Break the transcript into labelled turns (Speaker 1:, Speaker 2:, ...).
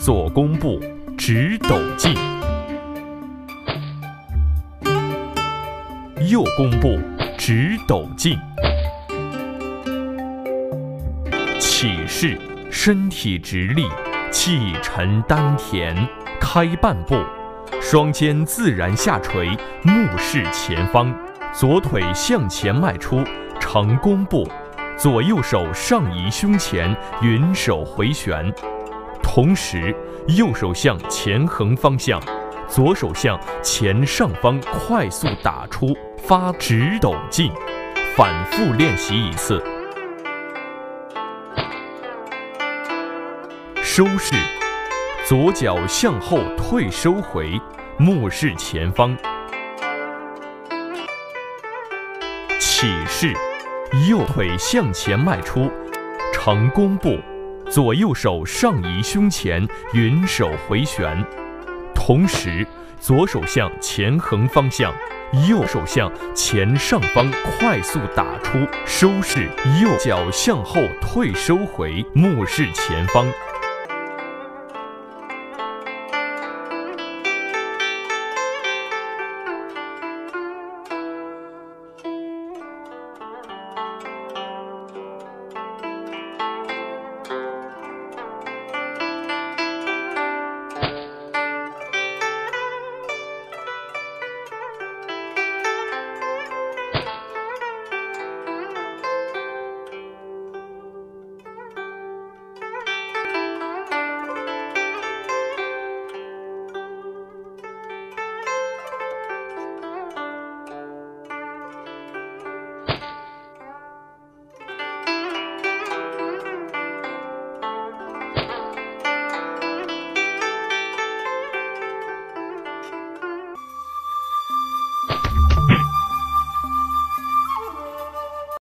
Speaker 1: 左弓步，直斗进；右弓步，直斗进。起势，身体直立，气沉丹田，开半步，双肩自然下垂，目视前方，左腿向前迈出，成弓步，左右手上移胸前，云手回旋。同时，右手向前横方向，左手向前上方快速打出，发直斗进，反复练习一次。收势，左脚向后退收回，目视前方。起势，右腿向前迈出，成弓步，左右手上移胸前，云手回旋。同时，左手向前横方向，右手向前上方快速打出，收势，右脚向后退收回，目视前方。